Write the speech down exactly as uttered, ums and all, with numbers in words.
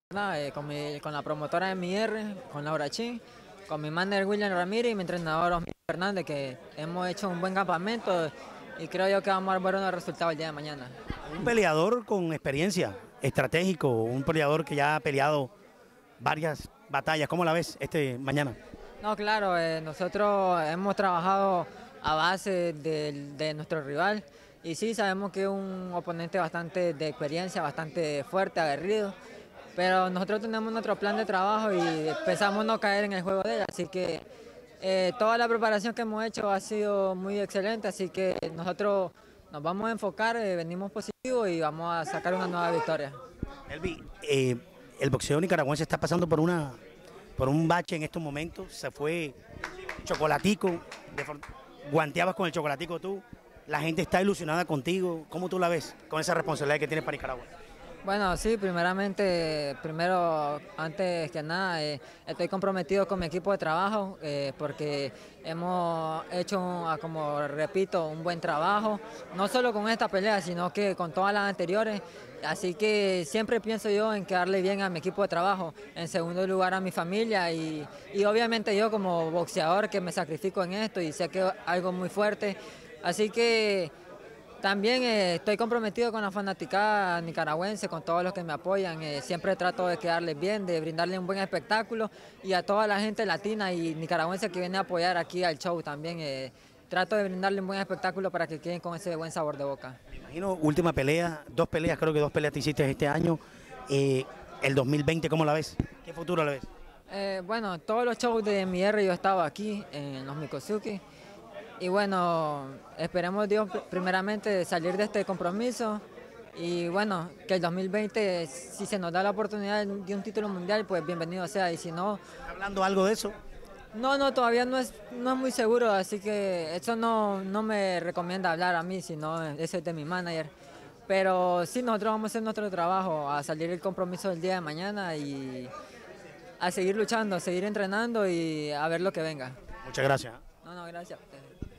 Nada, eh, con, mi- con la promotora de mi R, con Laura Chin, con mi manager William Ramírez y mi entrenador Osmar Fernández, que hemos hecho un buen campamento y creo yo que vamos a ver buenos resultados el día de mañana. Un peleador con experiencia, estratégico, un peleador que ya ha peleado varias batallas. ¿Cómo la ves este mañana? No, claro, eh, nosotros hemos trabajado a base de, de nuestro rival y sí, sabemos que es un oponente bastante de experiencia, bastante fuerte, aguerrido, pero nosotros tenemos nuestro plan de trabajo y pensamos no caer en el juego de él, así que eh, toda la preparación que hemos hecho ha sido muy excelente, así que nosotros nos vamos a enfocar, eh, venimos positivos y vamos a sacar una nueva victoria. Elvi, eh, el boxeo nicaragüense está pasando por una por un bache en estos momentos. Se fue Chocolatico, de for- guanteabas con el Chocolatico tú. La gente está ilusionada contigo. ¿Cómo tú la ves con esa responsabilidad que tienes para Nicaragua? Bueno, sí, primeramente, primero, antes que nada, eh, estoy comprometido con mi equipo de trabajo eh, porque hemos hecho, un- ah, como repito, un buen trabajo, no solo con esta pelea, sino que con todas las anteriores. Así que siempre pienso yo en quedarle bien a mi equipo de trabajo, en segundo lugar a mi familia y, y obviamente yo como boxeador que me sacrifico en esto y sé que es algo muy fuerte. Así que... También eh, estoy comprometido con la fanaticada nicaragüense, con todos los que me apoyan. Eh, siempre trato de quedarles bien, de brindarles un buen espectáculo y a toda la gente latina y nicaragüense que viene a apoyar aquí al show también. Eh, trato de brindarles un buen espectáculo para que queden con ese buen sabor de boca. Me imagino, última pelea, dos peleas, creo que dos peleas te hiciste este año. Eh, el dos mil veinte, ¿cómo la ves? ¿Qué futuro la ves? Eh, bueno, todos los shows de mi R yo he estado aquí en los Mikosuki. Y bueno, esperemos Dios pr- primeramente salir de este compromiso y bueno, que el dos mil veinte, si se nos da la oportunidad de un título mundial, pues bienvenido sea. Y si no, ¿Estás hablando algo de eso? no, no, todavía no es, no es muy seguro, así que eso no, no me recomienda hablar a mí, sino eso es de mi manager. Pero sí, nosotros vamos a hacer nuestro trabajo, a salir el compromiso del día de mañana y a seguir luchando, a seguir entrenando y a ver lo que venga. Muchas gracias. No, no, gracias a ustedes.